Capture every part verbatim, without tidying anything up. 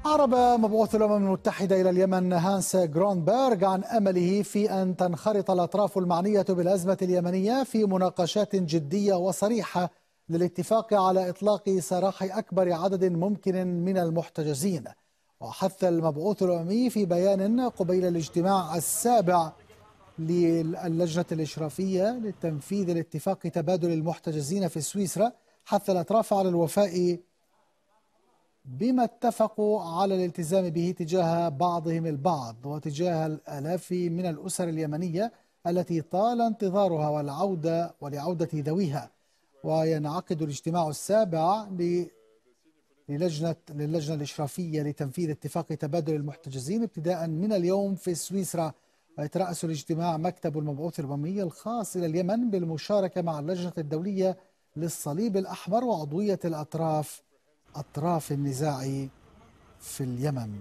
أعرب مبعوث الأمم المتحدة إلى اليمن هانس جرونبرغ عن أمله في أن تنخرط الأطراف المعنية بالأزمة اليمنية في مناقشات جدية وصريحة للاتفاق على إطلاق سراح أكبر عدد ممكن من المحتجزين. وحث المبعوث الأممي في بيان قبيل الاجتماع السابع للجنة الإشرافية لتنفيذ الاتفاق تبادل المحتجزين في سويسرا، حث الأطراف على الوفاء بما اتفقوا على الالتزام به تجاه بعضهم البعض وتجاه الآلاف من الأسر اليمنية التي طال انتظارها والعودة ولعودة ذويها. وينعقد الاجتماع السابع للجنة للجنة الإشرافية لتنفيذ اتفاق تبادل المحتجزين ابتداء من اليوم في سويسرا. ويترأس الاجتماع مكتب المبعوث الأممي الخاص إلى اليمن بالمشاركة مع اللجنة الدولية للصليب الأحمر وعضوية الأطراف أطراف النزاع في اليمن.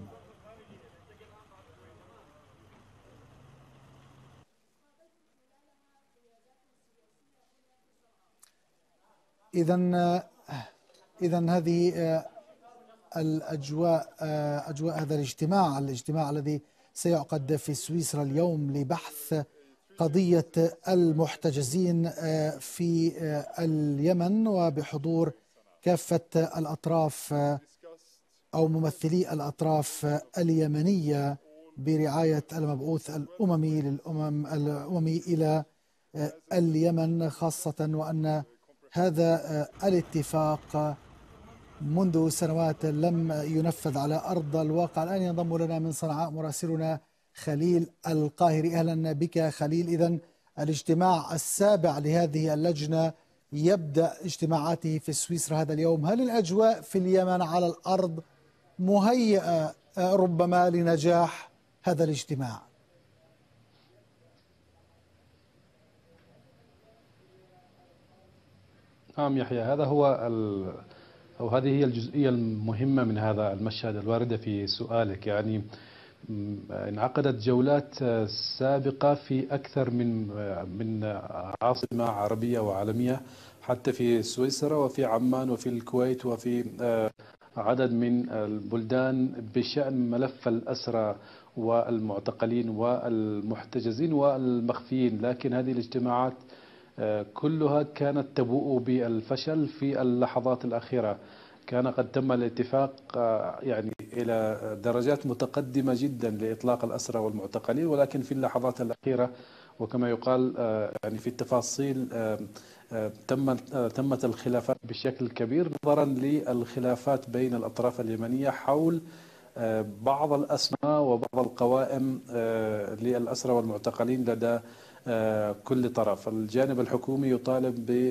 إذن إذن هذه الأجواء أجواء هذا الاجتماع الاجتماع الذي سيعقد في سويسرا اليوم لبحث قضية المحتجزين في اليمن وبحضور كافة الأطراف أو ممثلي الأطراف اليمنية برعاية المبعوث الأممي للأمم الأممي إلى اليمن، خاصة وأن هذا الاتفاق منذ سنوات لم ينفذ على أرض الواقع. الآن ينضم لنا من صنعاء مراسلنا خليل القاهري. أهلا بك خليل. إذن الاجتماع السابع لهذه اللجنة يبدأ اجتماعاته في سويسرا هذا اليوم. هل الأجواء في اليمن على الأرض مهيئة ربما لنجاح هذا الاجتماع؟ نعم يحيى، هذا هو ال... أو هذه هي الجزئية المهمة من هذا المشهد الواردة في سؤالك. يعني انعقدت جولات سابقة في أكثر من من عاصمة عربية وعالمية، حتى في سويسرا وفي عمان وفي الكويت وفي عدد من البلدان بشأن ملف الأسرى والمعتقلين والمحتجزين والمخفيين. لكن هذه الاجتماعات كلها كانت تبوء بالفشل في اللحظات الأخيرة. كان قد تم الاتفاق يعني إلى درجات متقدمة جدا لإطلاق الأسرى والمعتقلين، ولكن في اللحظات الأخيرة وكما يقال يعني في التفاصيل تمت تمت الخلافات بشكل كبير، نظرا للخلافات بين الأطراف اليمنية حول بعض الأسماء وبعض القوائم للأسرى والمعتقلين لدى كل طرف. الجانب الحكومي يطالب ب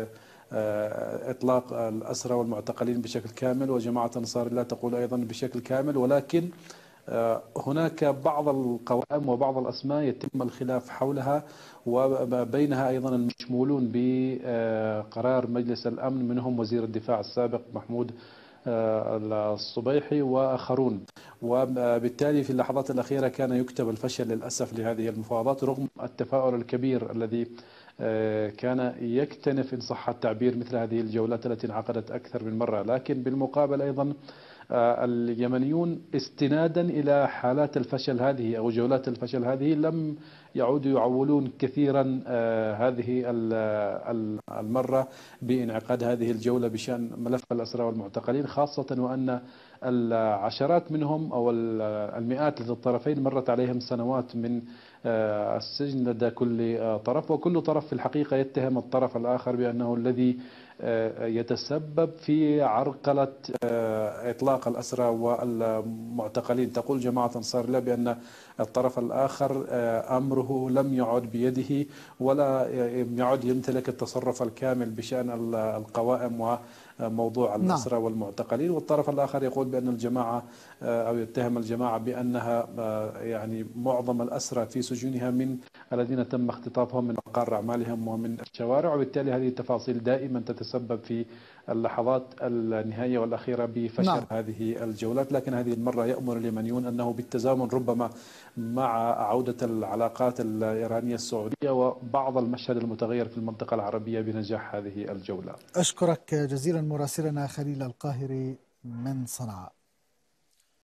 إطلاق الأسرى والمعتقلين بشكل كامل، وجماعة أنصار الله تقول أيضا بشكل كامل، ولكن هناك بعض القوائم وبعض الأسماء يتم الخلاف حولها، وبينها أيضا المشمولون بقرار مجلس الأمن منهم وزير الدفاع السابق محمود الصبيحي وآخرون. وبالتالي في اللحظات الأخيرة كان يكتب الفشل للأسف لهذه المفاوضات، رغم التفاؤل الكبير الذي كان يكتنف إن صح التعبير مثل هذه الجولات التي انعقدت أكثر من مرة. لكن بالمقابل أيضا اليمنيون استنادا إلى حالات الفشل هذه أو جولات الفشل هذه لم يعودوا يعولون كثيرا هذه المرة بانعقاد هذه الجولة بشأن ملف الأسرى والمعتقلين، خاصة وأن العشرات منهم أو المئات لدى الطرفين مرت عليهم سنوات من السجن لدى كل طرف، وكل طرف في الحقيقة يتهم الطرف الآخر بأنه الذي يتسبب في عرقلة إطلاق الأسرى والمعتقلين. تقول جماعة أنصار الله بأن الطرف الآخر أمره لم يعد بيده ولا يعد يمتلك التصرف الكامل بشأن القوائم وموضوع الأسرى والمعتقلين، والطرف الآخر يقول بأن الجماعة أو يتهم الجماعة بأنها يعني معظم الأسرى في سجونها من الذين تم اختطافهم من مقار أعمالهم ومن الشوارع، وبالتالي هذه التفاصيل دائما تتسبب في اللحظات النهائية والأخيرة بفشل نعم. هذه الجولات. لكن هذه المرة يأمر اليمنيون أنه بالتزامن ربما مع عودة العلاقات الإيرانية السعودية وبعض المشهد المتغير في المنطقة العربية بنجاح هذه الجولة. أشكرك جزيلا مراسلنا خليل القاهري من صنعاء.